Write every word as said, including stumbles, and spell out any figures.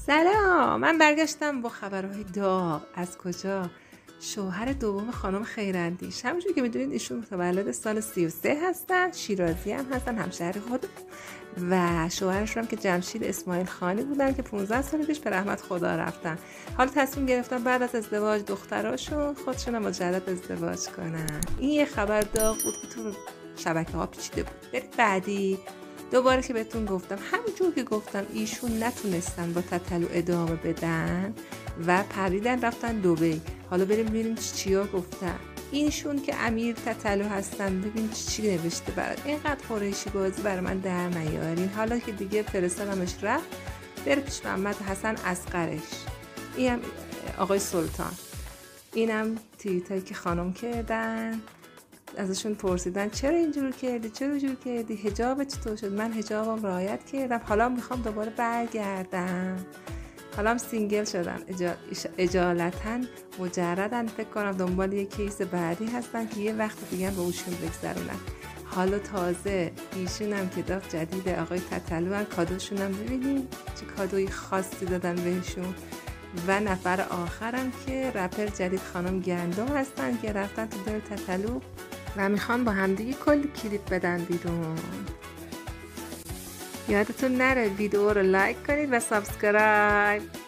سلام، من برگشتم با خبرهای داغ. از کجا؟ شوهر دوم خانم خیراندیش. همونجور که میدونید ایشون متولد سال سی و سه هستن، شیرازی هم هستن، همشهری خود و شوهرشون هم که جمشید اسماعیل خانی بودن که پانزده سال پیش به رحمت خدا رفتن. حالا تصمیم گرفتن بعد از ازدواج دختراشون خودشون هم با جدت ازدواج کنن. این یه خبر داغ بود که تو شبکه ها پیچیده بود. برید بعدی. دوباره که بهتون گفتم، همونجور که گفتم ایشون نتونستن با تتلو ادامه بدن و پریدن رفتن دبی. حالا بریم ببینیم چیا گفتن. اینشون که امیر تتلو هستن، ببین چی نوشته برات. اینقدر قریشی بازی برای من در نیارین. حالا که دیگه فرستادمش رفت بره پیش محمد حسن اصغرش. اینم آقای سلطان. اینم تیتایی که خانم کردن، ازشون پرسیدن چرا اینجور کردی، چرا اینجور کردی، حجاب چطور شد؟ من حجابم رعایت کردم، حالا میخوام دوباره برگردم. حالا هم سینگل شدن، اجالتا مجردن. فکر کنم دنبال یه کیس بعدی هستن که یه وقت دیگه به اوشون بگذرونن. حالا تازه ایشون هم کتاب جدید آقای تتلو هم، کادوشون هم ببینیم چه کادوی خاصی دادن بهشون. و نفر آخرم که رپر جدید خانم گندم هستن که رفتن تو دل تتلو و میخوان با همدیگه کلی کلیپ بدن بیرون. یادتون نره ویدیو رو لایک کنید و سابسکرایب.